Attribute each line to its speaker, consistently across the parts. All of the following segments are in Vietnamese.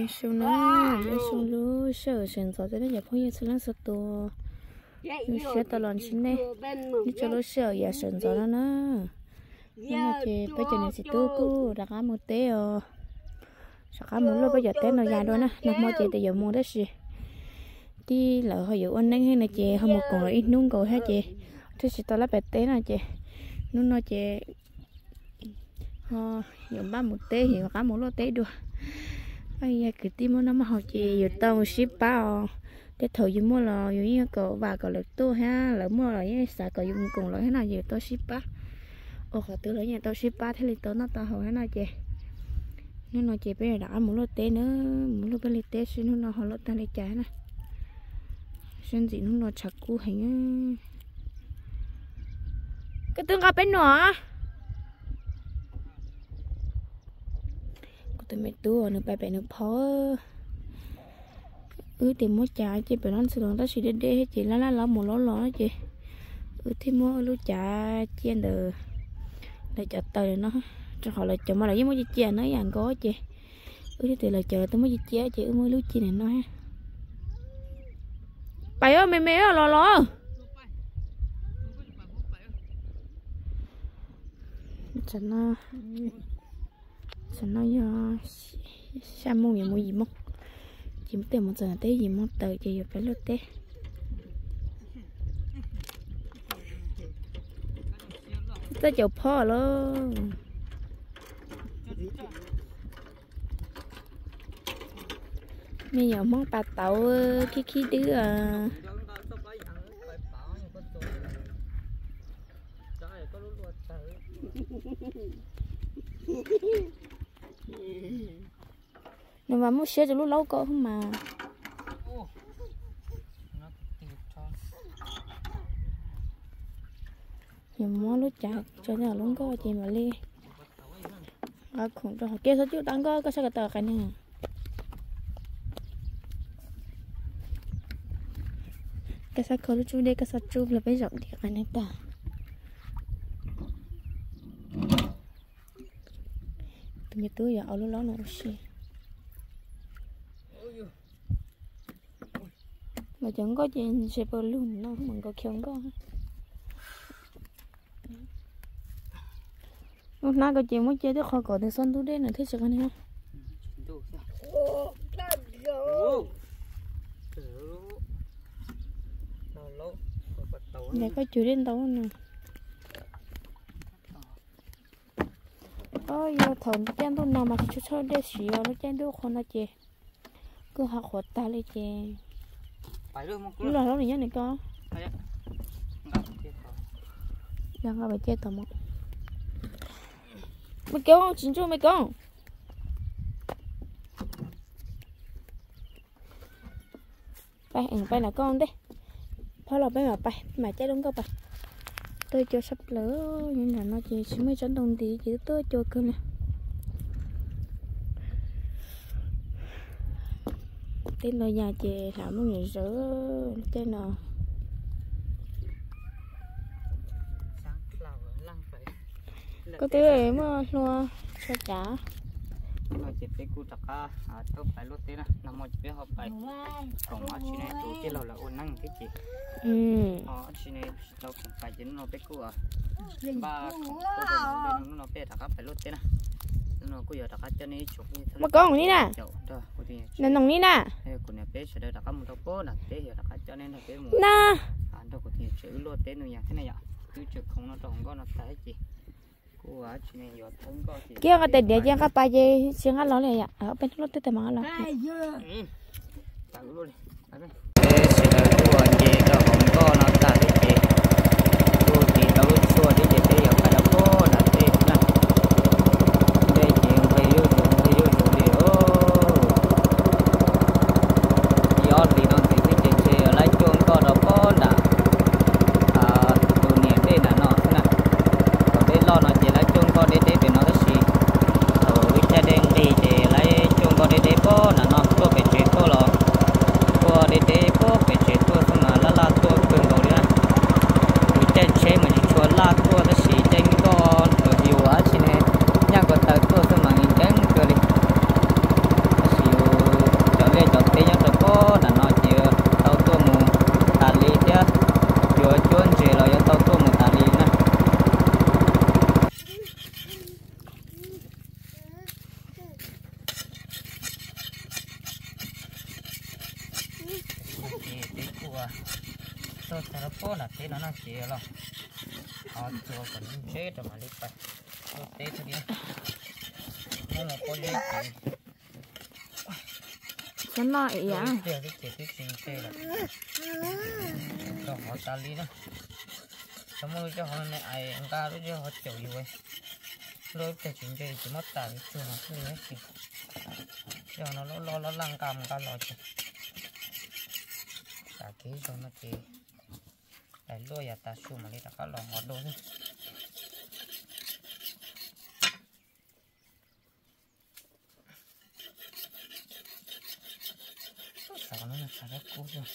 Speaker 1: xong nó giờ xong lú sợ sền gió tới đây giờ phong như sờ lăng sờ to như sợ tao lon xin này như cho lú sợ giờ sền gió đó nữa nhưng mà chị bây giờ này chị tu cô đặt cá một té sao cá muốn lo bây giờ té nó dài đó nè nó mua chị từ giờ mua đó gì đi lỡ hồi giờ anh đánh hay là chị không một còn là ít nung cầu hết chị thế chị tao lấy bẹt té nè chị nung nó chị dùng ba một té thì cá một lô té được bây giờ cứ tìm nó mà họ chị giờ tao ship bao để thử dùng mua là dùng như cậu và cậu lực tu ha lỡ mua là như sao cậu dùng cùng lại thế nào giờ tao ship á khỏi từ lấy nhà tao ship ba thế thì tao nó tao hỏi thế nào chị nó nói chị bây giờ đã một lô té nữa một lô bên té xin nó họ lô ta lấy trả nè xin gì nó chặt cú hình cái tương gặp bên nó tụi mẹ tua nó bay bay nó phó tìm mua trà chị phải nói sự ta chỉ để hết chị lá một ló chị thì mua lúa trà chiên được để chợ tơi nó cho họ là chợ mà lại với mua chia nó dàn có chị thì là chờ tôi mới chia chị mua lúa chi này nó ha bay ơi mẹ ơi lo chẳng nó do sa mông nhà mua gì mông chỉ tìm một giờ tới gì mông tới chị phải lót té tới chậu phò luôn bây giờ món bà tàu khi đứa nhưng mà muốn xé cho lúc lâu có không mà nhưng mà lúc chả cho nên là lúc có chị mà đi không cho họ kia sao chứ đang có sao cái tờ cái này cái sao có lúc chú đây cái sao chú là bây giờ thì cái này ta như tôi giờ ở lúc đó nó xì mà chẳng có chuyện sẽ bơ luôn nó mình có khiêng có lúc nào có chuyện mới chơi được khỏi có thể xuân tôi đến là thích sự này ha để có chuyện đến đâu nè giờ thằng chen tôi nào mà chú chơi để xíu nó chen tôi không là chị cứ học hoạt ta lên chị lúc nào đó này con đang ở bài chơi tầm một mày kéo không chính cho mày con bay là con đấy thôi là bay mà chơi đúng không bay tôi cho sắp lỡ nhưng mà nó chỉ mới chọn đồng tí chứ tôi cho cơ nè tên là nhà chị làm một người rửa tên nào có tiếng em lo cho trả
Speaker 2: nó chỉ phải cú chặt cá tôi phải lót thế nè nằm một cái hộp bài còn ở trên này tôi chỉ là ôn năng cái gì ở trên này tôi cũng phải chính nó phải cú ba nó phải chặt cá phải lót thế nè nó cứ giờ chặt cá cho nên chụp
Speaker 1: mà con đi nè nên nòng đi nè
Speaker 2: của nhà bé sẽ chặt cá một đầu cố nè bé giờ chặt cá cho nên là bé một
Speaker 1: nè
Speaker 2: đâu có thể chữ lót thế nữa thế này ạ cứ chụp không nó tròn có nó thấy gì
Speaker 1: kia cái tiền để cho các bà gì xin ăn lẩu này ạ ở bên nó tới tầm ăn lẩu
Speaker 2: chùa tôi sẽ nó phố là thế nó chỉ rồi họ chùa còn chết rồi mà đi phải tôi tết thôi đi nó là có lý gì
Speaker 1: Nó nói vậy
Speaker 2: cái chuyện chơi là cho họ ta lý đó xong rồi cho họ này ai ăn ca rồi cho họ chịu gì vậy rồi cái chuyện chơi chỉ mất tài chùa nó không hết gì cho nó lăng cầm ca lo chứ cả cái cho nó chỉ để lôi à ta xuống mà đi ta cá lò ngọt đâu nữa sao nó sao rất cũ rồi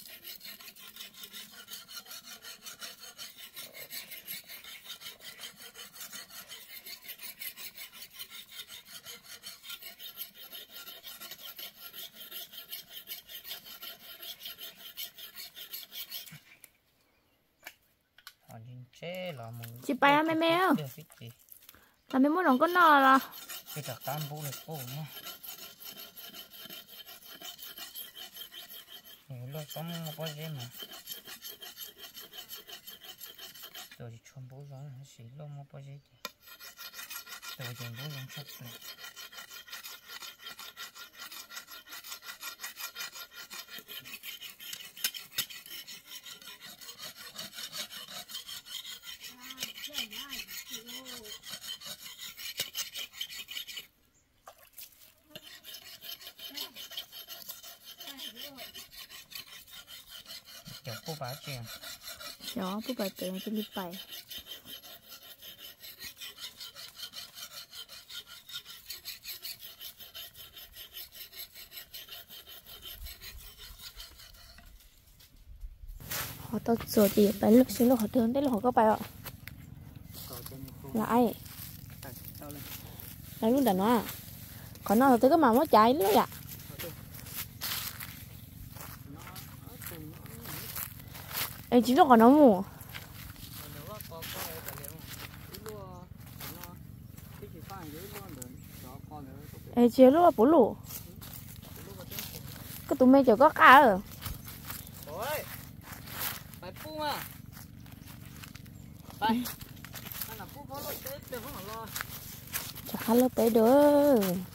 Speaker 1: chị bay mẹ mẹ là mẹ muốn nó có nọ là
Speaker 2: cái chặt tam bố được bố nhá nhiều lúc sống một bao nhiêu mà rồi chọn bố rồi nó xí lúc một bao nhiêu rồi chọn bố rồi sắp rồi bố bà chuyện
Speaker 1: đó bố bà tiền cho đi bay họ tao rồi thì bay lúc xíu lúc họ thương đấy là họ có bay ạ là ai là luôn đã nói còn nó tới cái mà nó chạy nữa ạ em chỉ nó còn nó mù em chỉ lúc là bố lù cái tụi mày chờ có cá rồi
Speaker 2: bài phu mà bài anh là phu có lối tết được không lo
Speaker 1: chả khá lối tết được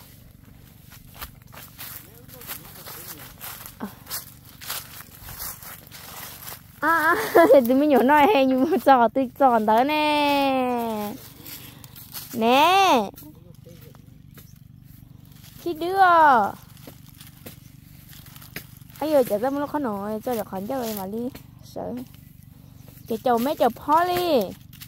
Speaker 1: tụi mình nhỏ nói hay nhưng mà trò tôi tròn tới nè nè chị đưa ấy giờ chả nó khó nổi cho được khoản cho em mà đi sợ cái chầu mấy chầu phó đi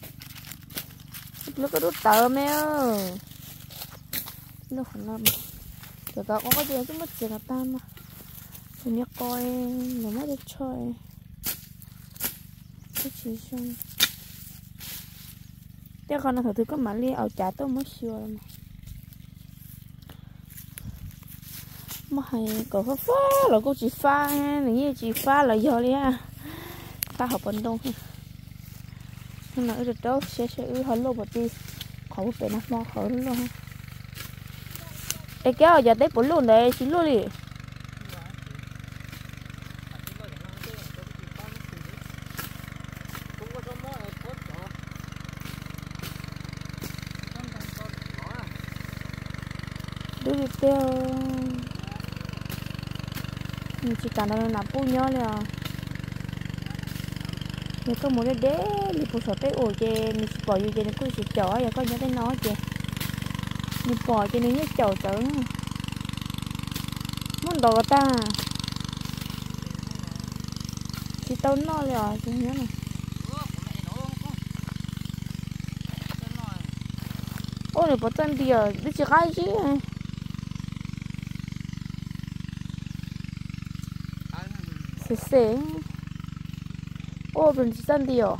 Speaker 1: nó có đút tờ mẹ ơi nó không làm rồi có gì chứ mất gì cả ta mà mình nhớ coi nó mất được chơi cái gì xong tiếc con nó thử có mà li ở trả tôi mới sure mà hay có phá là cô chỉ pha này như chỉ pha là do đi ha pha học vận động nhưng mà ở được đâu sẽ hơn luôn một tí khỏi một cái nắp mò khỏi luôn ha cái kéo giờ tới bốn luôn đấy chín luôn đi đưa đi tiêu mình chỉ cần là nạp bù nhớ liền mình có muốn để đi bù sọt tới ổ chè mình bỏ vô chè nó cứ chỉ chở giờ có nhớ tới nó chè mình bỏ chè nó nhớ chở tới muốn đồ ta chỉ tao nó liền chỉ nhớ này ôi này bỏ chân đi à đi chỉ khai chứ sẽ ô bên chỉ chân đi à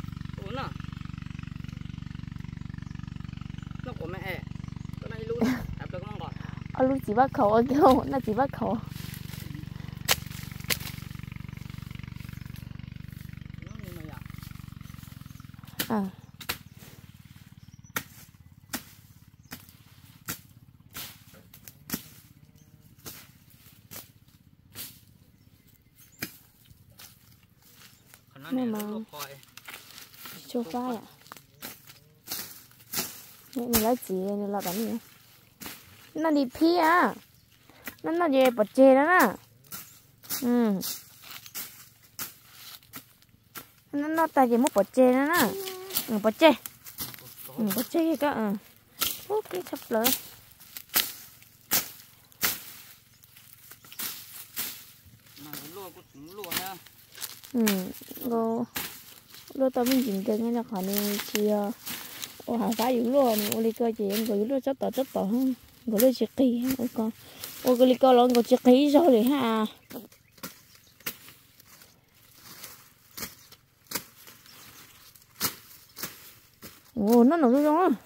Speaker 2: nó của mẹ cái này luôn đạp được không
Speaker 1: còn lúc chỉ bắt khẩu ở đâu nó chỉ bắt khẩu à nhưng mà sofa à này là gì này là cái gì nó đi phi à nó về bật chè đó nè nó ta về một bật chè đó nè bật chè cái ok sắp lỡ lúa tao mình chỉnh cái này khỏi này thì ô hà phá dữ luôn ô li cơ chị em gọi lúa rất tỏ hơn gọi lúa chiếc kỳ ô con ô cái li cơ lon gọi chiếc kỳ rồi đấy ha ô nó nổi luôn á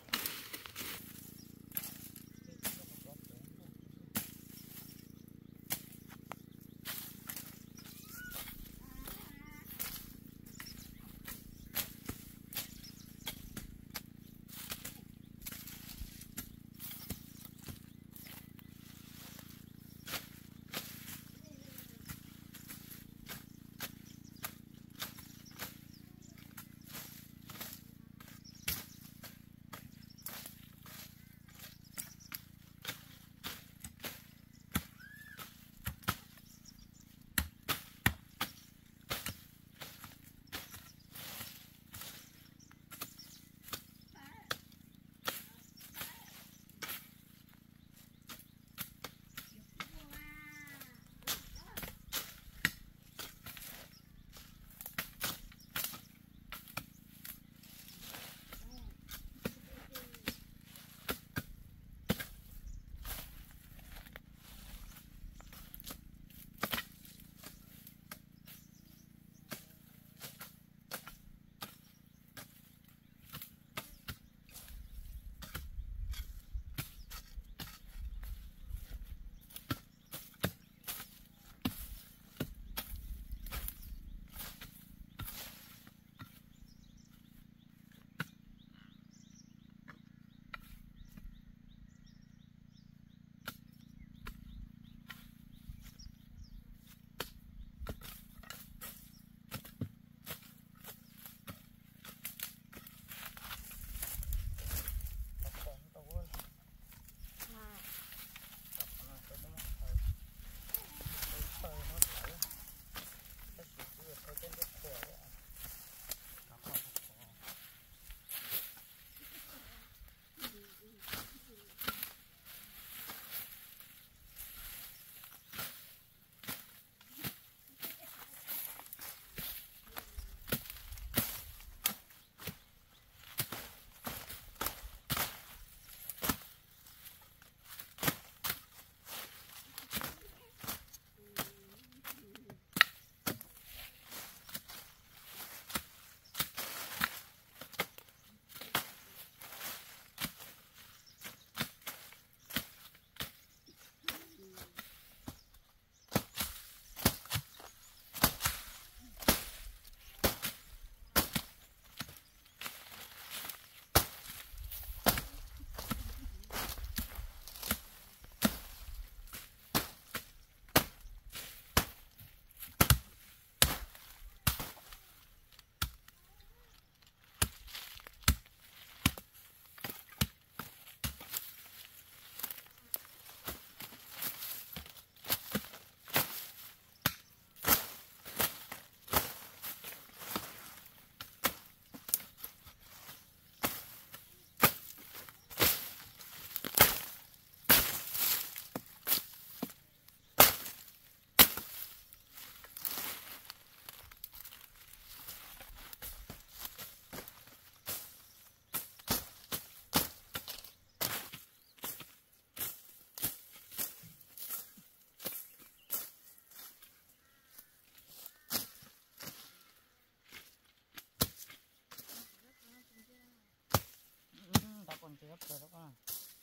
Speaker 2: con chưa rồi đó con.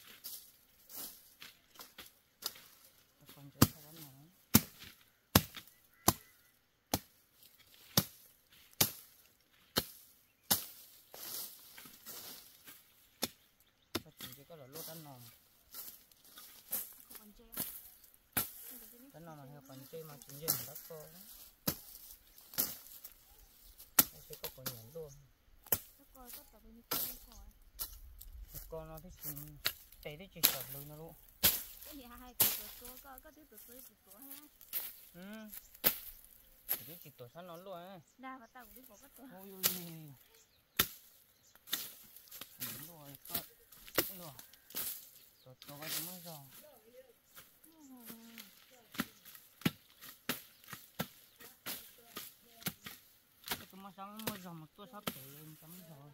Speaker 2: Con chưa sao lắm nữa. Chỉ có là lúa tán nòng. Tán nòng mà theo con chơi mà chúng dân đất cô. con nhảy luôn con nó thích thấy đấy chỉ sợ lưới nó luôn chỉ tổ sẵn nó luôn á
Speaker 1: đa và tao cũng đi bỏ cái tổ
Speaker 2: ôi ôi rồi con rồi tổ cái gì mới rồi cái mà sáng mới rồi mà tôi sắp để lên chấm rồi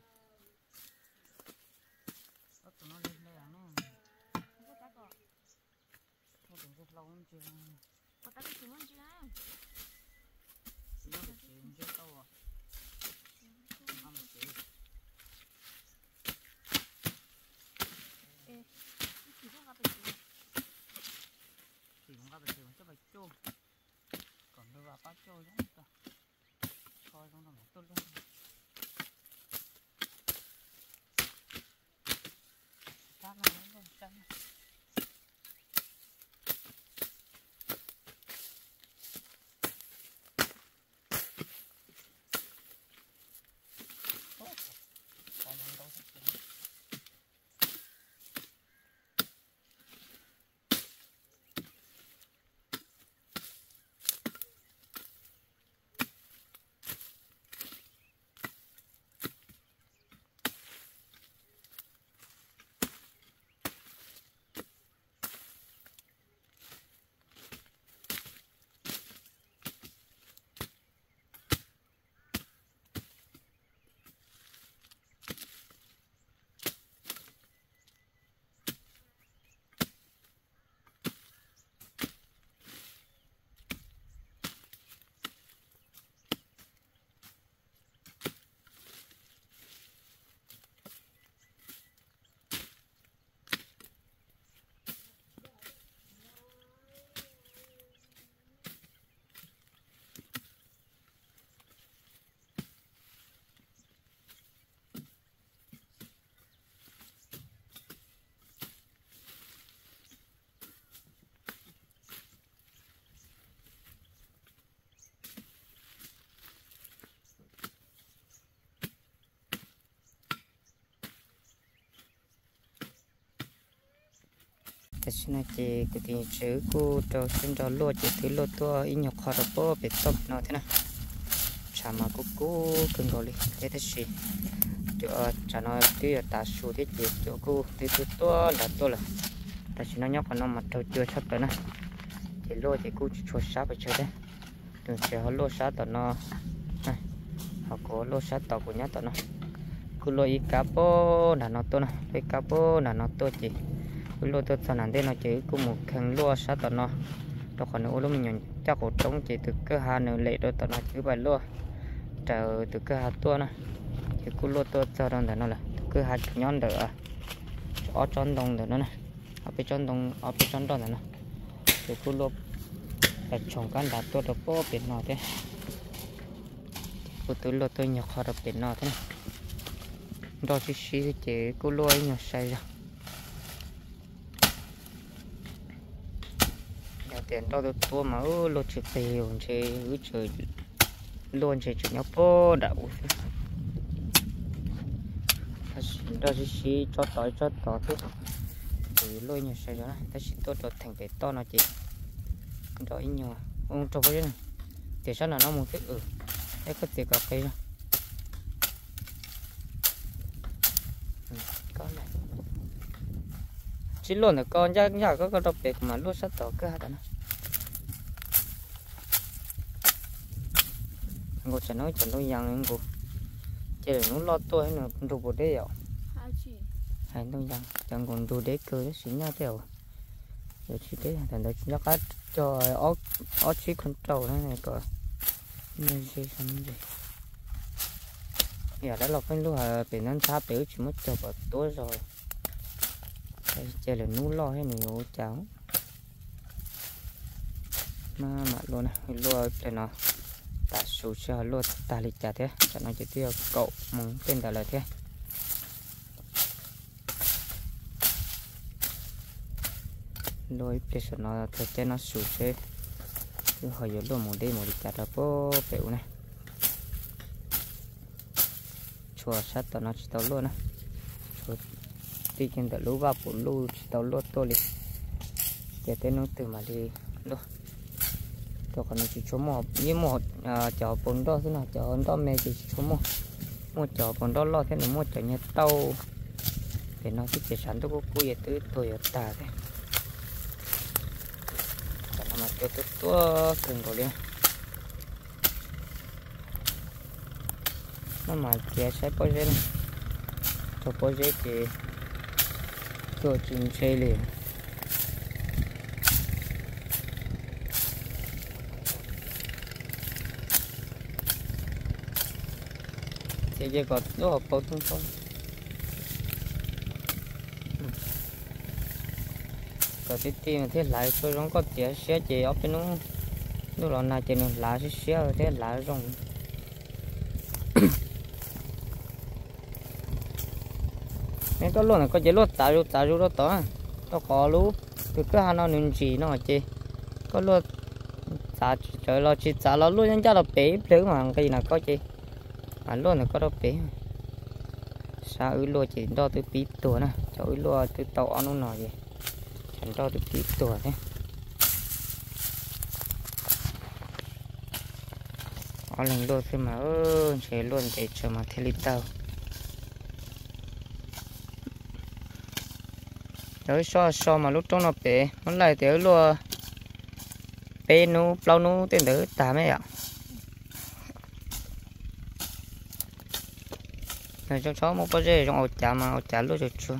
Speaker 2: đó tụi nó lên đây à nó đừng có lâu lắm chưa
Speaker 1: có tao cái chuyện chưa
Speaker 2: nó được chuyện chưa đâu à không chị
Speaker 1: chỉ có gặp được
Speaker 2: thì không gặp được cho bạch châu còn đưa vào bát châu giống ta coi trong này tốt luôn sát nó luôn sátแต่ฉันจะกูตีชื่อกูจะฉันจะลวดจะถือลวดตัวอีหยกคอร์บอเป็ดต้มเนาะที่น่ะชามากูขึ้นก่อนเลยเดี๋ยวสิเดี๋ยวจะน้อยที่ตาสูที่เจ็บเดี๋ยวกูที่ตัวละตัวละแต่ฉันน้อยคนน้องมาเจอชัดเลยนะจะลวดจะกูจะช่วยซับไปเฉยๆถึงจะเขาลวดซับต่อเนาะเขาก็ลวดซับต่อกูเนี้ยต่อเนาะกูลวดอีกาโป้หนาเนาะตัวนะอีกาโป้หนาเนาะตัวจีlúa tôi sau này nó chỉ có một khăn lúa sát tao nó đó còn nữa mình nhận chắc hỗ trống chỉ từ cái hà nữa lệ đó tao nó chỉ bài lúa chờ từ cái hà tua nó chỉ có lúa tôi sau đó nó là cái hà nhon đỡ ở trong đồng đỡ nó này ở bên trong đồng ở bên trong đó nó chỉ có lúa để trồng cái đá tôi được bao biển nọ thế của tôi lúa tôi nhập vào được biển nọ thế này đó chỉ có lúa nhỏ xay ra tiền đó tôi mà lột chữ tiền chơi chơi luôn chơi chữ nhau po đậu đó chỉ cho tỏi thế thì lôi nhiều sai đó ta chỉ tốt được thành cái to nó chỉ đó ít nhiều ông cho cái này thì sao là nó một cái cái có tiền cà phê con này chỉ luôn là con chắc có cái đặc biệt mà luôn sát tỏi cái hạt nó ngô chẳng nói rằng ngô chỉ là nó lo tôi nó đồ bột đấy ạ hay nói rằng chẳng còn đồ đấy cơ xí nhau theo rồi chỉ đấy thành ra chỉ nhắc cho ó chỉ con trâu này cơ nên gì xong gì giờ đã lọc cái lúa bị nó tháp biểu chỉ mất cho vào tối rồi chỉ là nú lo hay nhiều cháu mà luôn này lúa để nó ta số cho lúa ta lịch trả thế cho nó chỉ tiêu cậu mong tên là thế lúa để cho nó thật cho nó số chơi cứ hỏi lúa một đi một lịch trả là bố bẹo này chùa sát tao nó chỉ tao luôn á chùa tuy nhiên tao lú vào bốn lú chỉ tao luôn tôi đi để tên nó từ mà đi luôn tôi còn chỉ số một như một chợ bốn đô thế nào chợ đó mẹ chỉ số một chợ bốn đô lo thế này một chợ nhà tàu để nó thích chế sản tôi có cùi từ tôi ở ta thế còn mà tôi thường có liền nó mà chế sẽ bao giờ này cho bao giờ thì tôi chỉnh chơi liền thì giờ có nó học bao nhiêu không có tí tiền thế lại tôi không có tiền xe chỉ ở bên nó là nào chỉ nó lá xe thế lá rong nên có luôn là có chỉ luôn tạo đó to nó có luôn từ cái hàng nó nên chỉ nó chỉ có luôn tạo trời lo chỉ tạo lo luôn cho nó bể lớn mà cái gì nào có chỉ à luôn là có đâu bể sao luôn chỉ đo từ tí tuổi nè cho luôn từ tàu nó nói gì chẳng đo từ tí tuổi thế ở lần luôn thì mà sẽ luôn để cho mà theo lịch tàu rồi so mà lúc trong nó bể nó lại tới luôn bể nó bao nó tên đỡ ta mấy ạ rồi cho chó một bao giờ trong ổ chả luôn rồi chú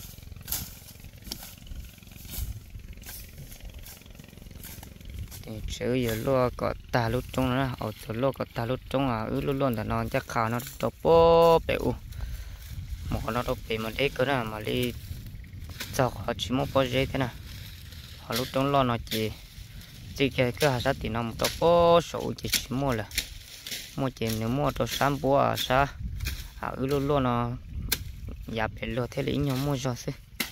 Speaker 2: thì chữ giờ luôn có ta lúc trong đó ổ chỗ luôn có ta lúc trong luôn luôn là nó chắc khảo nó to bố bẹo một nó to bể mà đấy cơ nào mà đi cho họ chỉ một bao giờ thế nào họ lúc trong lo nó chỉ cái hạt sát thì nó một to bố sổ chỉ mua là mua chỉ nếu mua to sắm búa sa luôn luôn nó dạp để lừa thế lý nhau mua rồi xí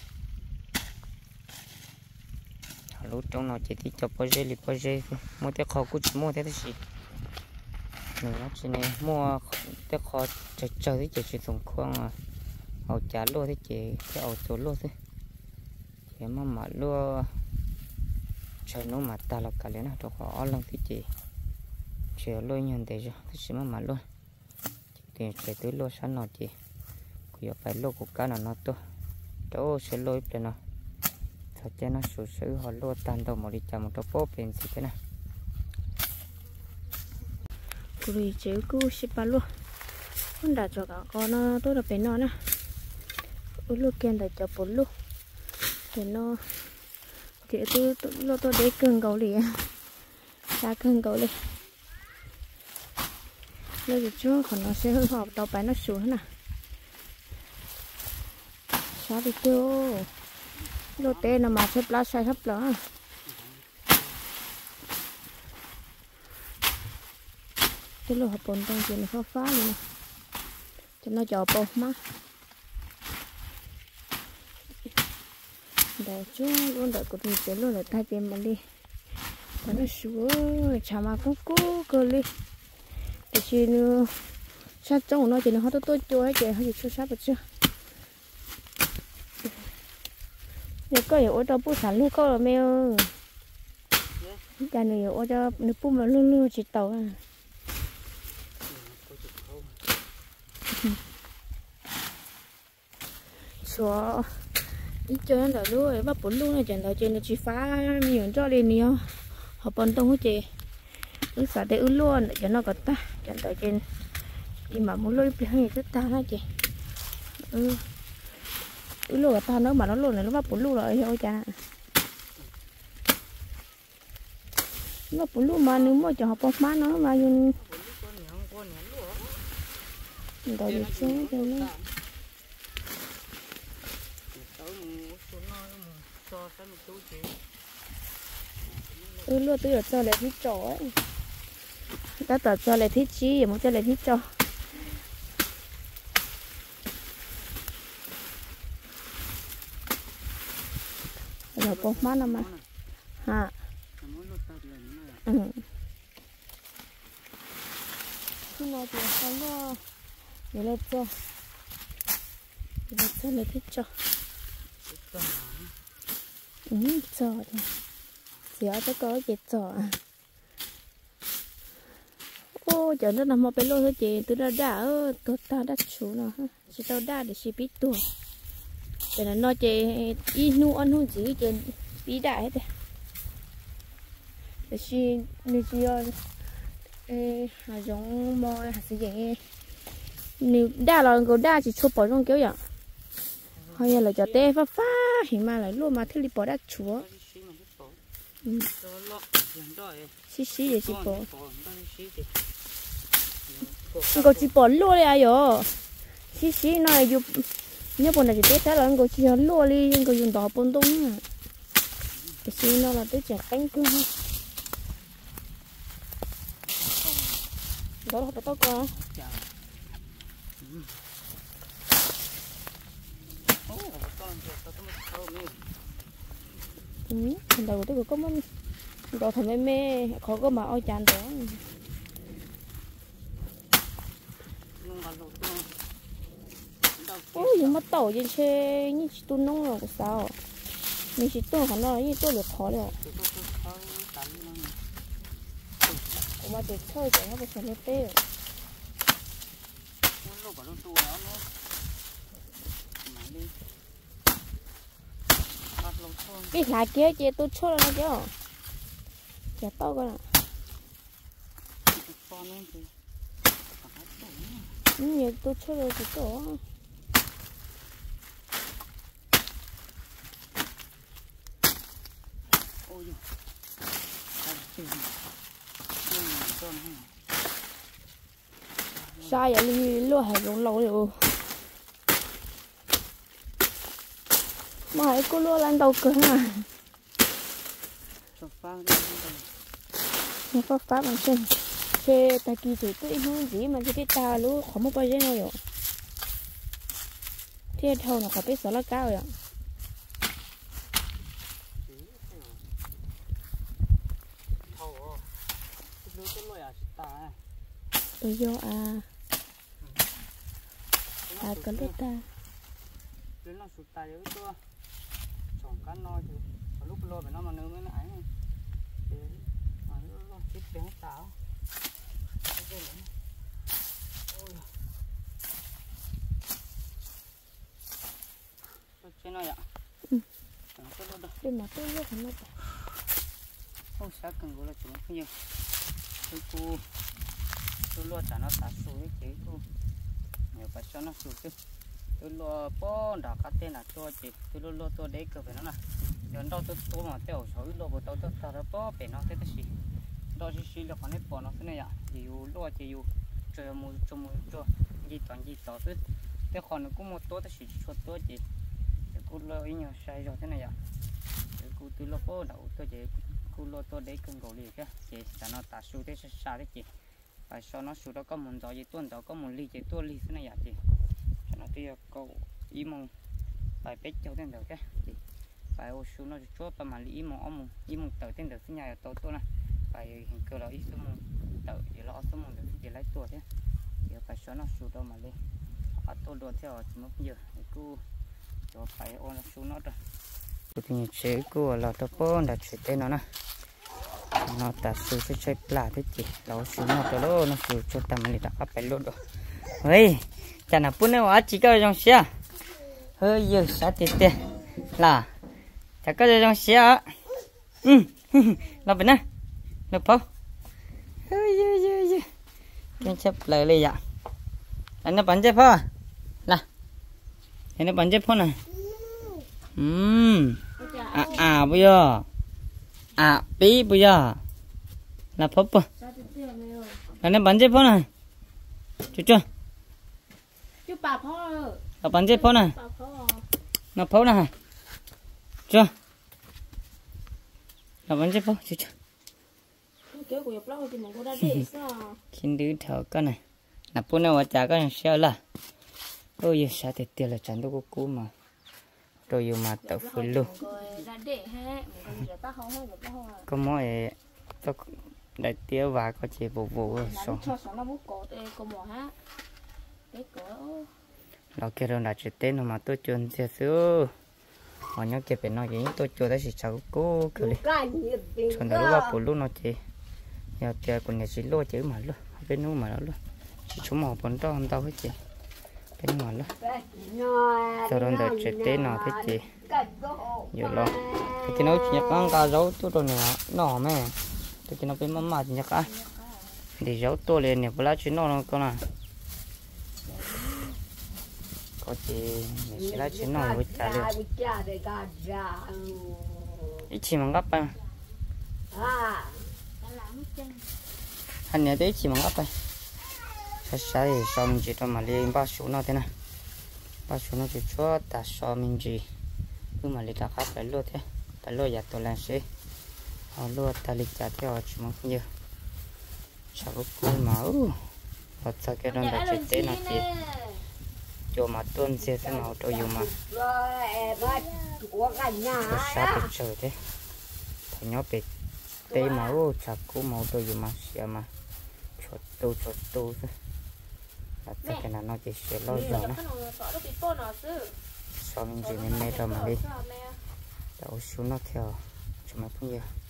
Speaker 2: lúc trong nó chỉ thích cho bao giờ mua cái kho cũng chỉ mua thế gì nữa chỉ này mua cái kho chơi thế chỉ dùng khoang hậu trả luôn thế chỉ cái hậu số luôn thế chỉ mà luôn chơi nó mà ta là cả lên nào cho khó lần thế chỉ luôn nhận thế chứ thế chỉ mà luôn thì sẽ tới lô sẵn nó chị cứ phải lô của cá nó to đó sẽ lôi lên nó thật cho nó sụt sữ họ lô tan đầu một đi chạm một cái bóp bên gì thế này
Speaker 1: cứ chế cứ xếp ba luôn con đã cho cả con nó tôi là bên nó nè lúc kia đã cho bốn luôn thì nó chị tôi để cưng gấu liền ra cưng gấu liền bây giờ chú còn nó sẽ hư hỏng tàu bán nó xuống nè sao đi tiêu lô tê nó mà xếp lá sai thấp đó cái lô hộp bồn trong chuyện nó phá luôn nè cho nó cho bột má để chú luôn đợi của mình sẽ luôn để thay tiền mà đi và nó xuống chả mà cũng cố cơ đi để chỉ nó sát trong nó chỉ nó hết tôi chua hết chị hơi chua sát được chưa nếu có nhiều ô tô bút sản luôn có là mèo nhà này ô tô nó bút mà luôn chỉ tàu à số ít chơi là luôn bắt bốn luôn này chẳng là trên nó chỉ phá nhiều cho lên nhiều họ bận tông hết chị cứ xả để luôn để cho nó có ta chẳng tới trên đi mà muốn lôi bị hay rất ta đó chị luôn ta nó mà nó luôn này nó bắt bốn luôn rồi thôi cha nó bốn luôn mà nếu mà cho họ bóc má nó mà dùng rồi đi chơi rồi nó luôn tôi ở cho lại thích trò ấy ta tỏ cho lại thích chi muốn cho lại thích trò rồi bông má nó mà hả khi nào thì không có để lên cho là thích cho cho thì chỉ ở cái có gì cho ô giờ nó nằm một bên lô thôi chị tôi đã tôi ta đã chủ nó chỉ tao đã để chỉ biết tuổi để nó nói chị ít nu ăn hơn gì chị biết đã hết để chỉ như chị hà giống mồi hà sẽ vậy nếu đa là người đa chỉ chụp bỏ trong kiểu vậy hay là cho té phá hiện mà lại luôn mà thứ li bỏ đắt chúa xí để chỉ bỏ người chỉ bỏ luôn đấy à yo xí này dùng nhớ bọn này chỉ té thế là người chỉ luôn đi người dùng đỏ bông đông cái xí nó là tới chả cánh cương đó là tao qua thằng đầu tôi có món đồ thằng mê khó có mà oi chán đó ôi nhưng mà tàu trên xe như chỉ tu nông rồi sao mình chỉ tu hắn nói như tu được khó đấy mà để chơi thì nó phải xem hết tê cái lá kia chị tôi cho nó chứ chả to cơ nè nhiều tôi cho rồi thì to sai vậy luôn hay luôn lâu rồi mà hãy cô luôn lên đầu cửa à nó phát phát bằng chân xe ta kỳ thì tôi không gì mà cái ta luôn không có bao giờ nào rồi thế thầu nó có biết số là cao rồi tôi vô có lúc ta
Speaker 2: đến nó sụt tay với tôi trồng cá noi thì lúc lôi phải nó mà nướng với nó ấy thì mà nó chết bé táo trên này ạ
Speaker 1: bên mà tôi vô phải nó
Speaker 2: không sao cần gọi là chúng không nhiều tôi luôn trả nó tạt xuống cái chế tôi nhiều phải cho nó xuống chứ tôi lo bó đã cá tên là cho chị tôi lo tôi đấy cơ phải nó là giờ đâu tôi mà tiêu sỏi lo bộ tôi ta đã bó bể nó thế gì đó chỉ là còn hết bỏ nó thế này ạ thì lo chỉ chơi mua cho gì toàn gì tỏ thế thế còn nó cũng một tối thì chỉ cho tôi chị cô lo ý nhau sai rồi thế này ạ cô tôi lo bó đậu tôi chị cô lo tôi đấy cần gỗ liền kia chị trả nó ta xuống thế sao đấy chị phải cho nó xuống đó có một giò gì tuần đó có một ly chị tuần ly thế này ạ chị cho nó thì có ý mong phải biết cho tên được chứ phải ô số nó chốt và mà ý mong tự tên được sinh nhà tôi này phải hình cơ là ý số mong tự thì lo số mong được thì lấy tuổi chứ giờ phải số nó số đâu mà lên tôi đồ theo chỉ mất giờ cô cho phải ô nó số nó rồi thì chế cô là tôi có đặt chuyện tên nó nè nó ta số sẽ chơi plá thế chị nó số nó cho nó số cho tầm này đã phải luôn rồi ơi chả nào bún nào chỉ có trong xe hơi giờ sát tết là chả có trong xe là bên này nó phao hơi giờ cái chấp lờiเลยạ anh nó bắn chết phao là anh nó bắn chết phao này bây giờ bây giờ là phao anh nó bắn chết phao này chưa
Speaker 1: chú bà phao
Speaker 2: nó bắn chết phao này nó phao này chưa nó bắn chết phao chưa xin đứa thở con này là bữa nào chả có sao là ôi giờ sao thì tiền là chẳng đâu có cú mà rồi giờ mà tự phun luôn có mỗi tôi đại tiêu và có chỉ vụ vụ rồi nó kia rồi là chỉ tên mà tôi chôn xe xưa họ nhớ kia phải nói gì tôi chôn đấy chỉ cháu cố cứ đi chôn đó lúc vào lúc nó chỉ giờ kia còn nhà chỉ lo chữ mà luôn bênนู้mà luôn chỉ chúng mỏ bốn đó không tao hết chị bên ngoài luôn sau đó đợi chỉ tên nó hết chị nhiều lo thì nó chỉ nhắc ăn cá rau tôi rồi nó mẹ tôi chỉ nó bên mắm chỉ nhắc ăn để rau tôi liền nè bữa chuyện nó con à có chị sẽ là chuyện nó với trả lời ít chỉ mong gấp à anh nhớ tới chỉ mong gấp à sai so mình chỉ cho mà liền ba số nó thế này ba số nó chỉ cho ta so mình chỉ cứ mà lấy ta khác phải luôn thế phải luôn giờ tôi làm gì họ luôn ta lịch trả theo chỉ mong nhiều sao cũng máu hoặc sao cái đó là chỉ tên là chỉ cho mà tuân xe thế nào cho dùng mà tôi sát được trời thế thằng nhóc bị tê máu chặt cú máu tôi dùng mà xe mà chốt tu thôi là chắc cái nào nó chỉ sẽ lôi rồi nó sao mình chỉ nên mê cho mà đi đậu xuống nó theo cho mà không nhiều